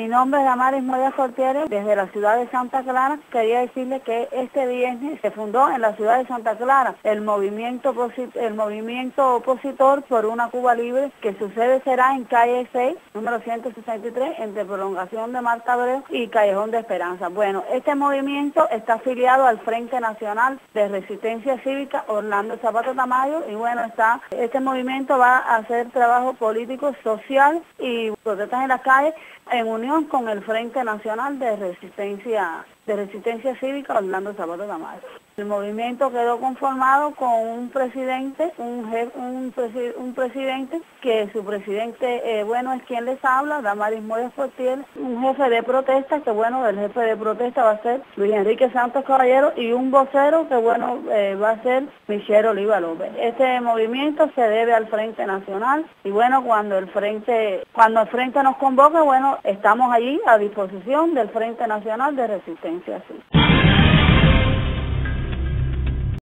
Mi nombre es Damaris Moya Fortieri, desde la ciudad de Santa Clara. Quería decirle que este viernes se fundó en la ciudad de Santa Clara el movimiento opositor por una Cuba libre, que su sede será en calle 6, número 163, entre Prolongación de Marta Abreu y Callejón de Esperanza. Bueno, este movimiento está afiliado al Frente Nacional de Resistencia Cívica Orlando Zapata Tamayo, y bueno, este movimiento va a hacer trabajo político, social y protestas en las calles en unión con el Frente Nacional de Resistencia Cívica Orlando Zapata Tamayo. El movimiento quedó conformado con un presidente, un presidente que su presidente, es quien les habla, Damaris Moya Fortieri, un jefe de protesta, que el jefe de protesta va a ser Luis Enrique Santos Caballero, y un vocero que va a ser Michelle Oliva López. Este movimiento se debe al Frente Nacional, y cuando el Frente nos convoque, estamos allí a disposición del Frente Nacional de Resistencia Cívica.